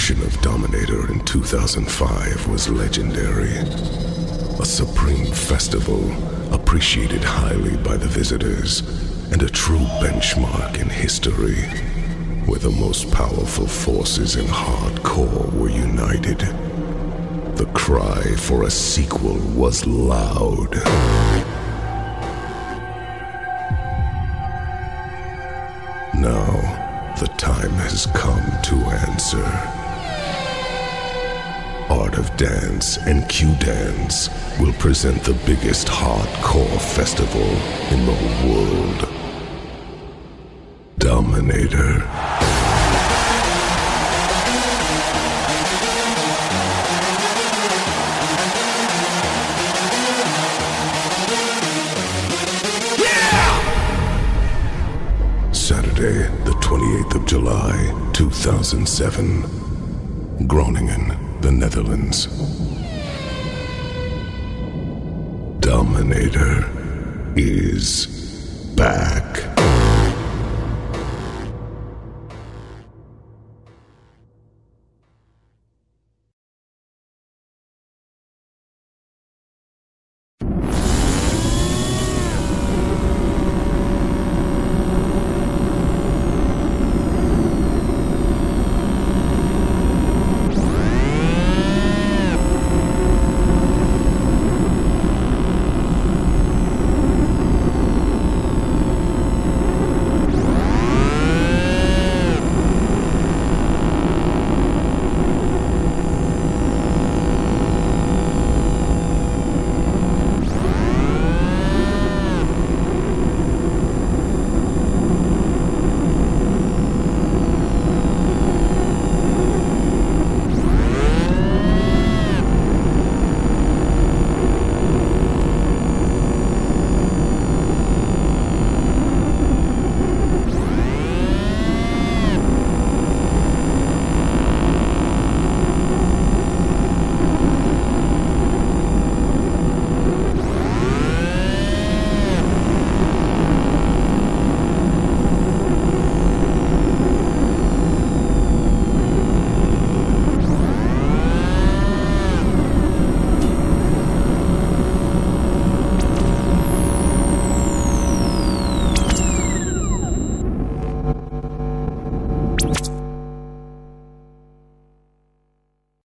production of Dominator in 2005 was legendary. A supreme festival appreciated highly by the visitors, and a true benchmark in history, where the most powerful forces in hardcore were united. The cry for a sequel was loud. Now, the time has come to answer. Art of Dance and Q-Dance will present the biggest hardcore festival in the world. Dominator. Saturday, the 28th of July, 2007. Groningen, the Netherlands. Dominator is back.